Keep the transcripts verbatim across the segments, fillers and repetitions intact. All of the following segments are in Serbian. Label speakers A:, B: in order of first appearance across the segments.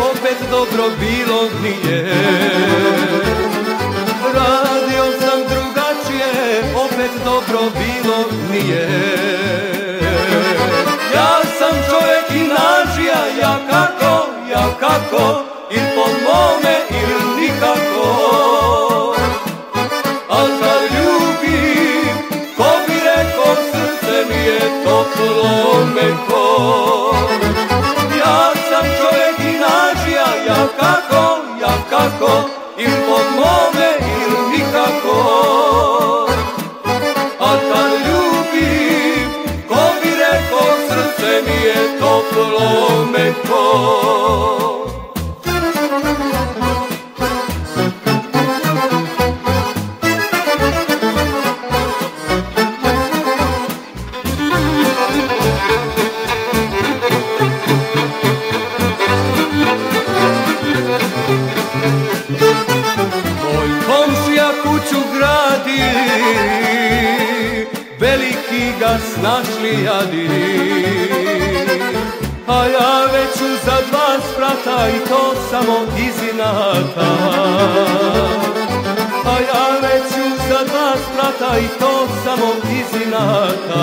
A: opet dobro bilo nije. Radio sam drugačije, opet dobro bilo nije. Ja sam čovjek inačija, ja kako, ja kako, il po mome il nikako. Al kad ljubim, ko bi rekao, srce mi je toplo meko. Ja sam čovjek inačija, ja kako, ja kako, il po mome il nikako. Al kad ljubim, ko bi rekao, srce mi je toplo meko. Moj komšija kuću gradi, veliki ga snašli jadi. A ja već ću za dva sprata i to samo iz inata. A ja već ću za dva sprata i to samo iz inata.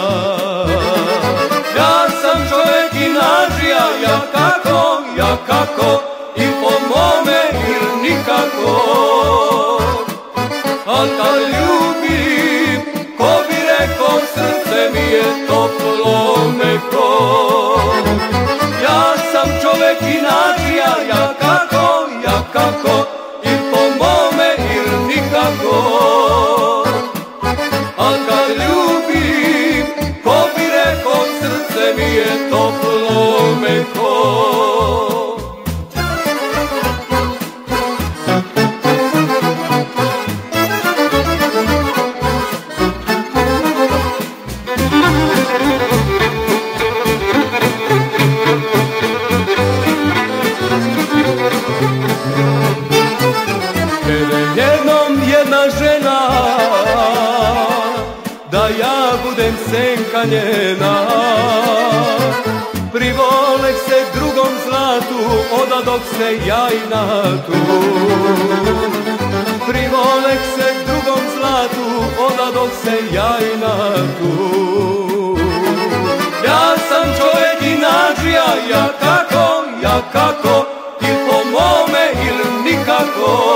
A: Ja sam čovjek inačija, ja kako, ja kako, i po mome il nikako. Al kad ljubim, ko bi rekao, srce mi je toplo meko. Ja sam čovjek inačija, ja kako, ja kako, i po mome il nikako. Al kad ljubim, ko bi rekao, srce mi je toplo meko. Jednom jedna žena, da ja budem senka njena, privolek se drugom zlatu, odadok se ja inatu. Privolek se drugom zlatu, odadok se ja inatu. Ja sam čovjek inačija, ja kako, ja kako, il po mome il nikako.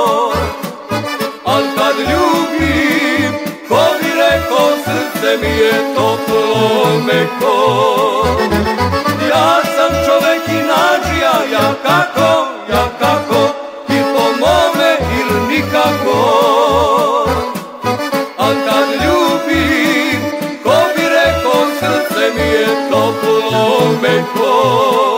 A: Al kad ljubim, ko bi rekao, srce mi je toplo meko. Ja sam čovjek inačija, ja kako, ja kako, i po mome il nikako. Al kad ljubim, ko bi rekao, srce mi je toplo meko.